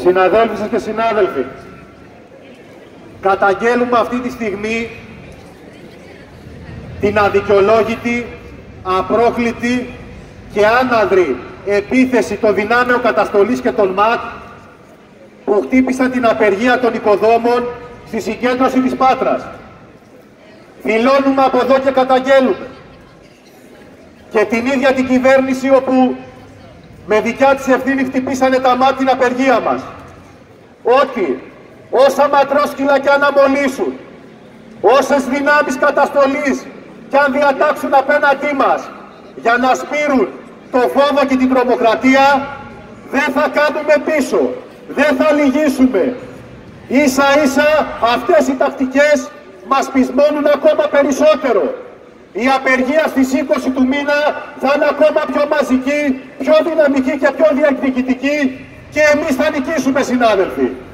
Συναδέλφοι και συνάδελφοι, καταγγέλουμε αυτή τη στιγμή την αδικαιολόγητη, απρόκλητη και άναδρη επίθεση των δυνάμεων καταστολής και των ΜΑΤ που χτύπησαν την απεργία των οικοδόμων στη συγκέντρωση της Πάτρας. Δηλώνουμε από εδώ και καταγγέλουμε και την ίδια την κυβέρνηση όπου με δικιά της ευθύνη χτυπήσανε τα ΜΑΤ την απεργία μας. Ότι όσα ματρόσκυλα κι αν αμολύσουν, όσες δυνάμεις καταστολής κι αν διατάξουν απέναντί μας για να σπείρουν το φόβο και την τρομοκρατία, δεν θα κάνουμε πίσω, δεν θα λυγίσουμε. Ίσα ίσα αυτές οι τακτικές μας πεισμώνουν ακόμα περισσότερο. Η απεργία στις 20 του μήνα θα είναι ακόμα πιο μαζική, πιο δυναμική και πιο διεκδικητική και εμείς θα νικήσουμε, συνάδελφοι.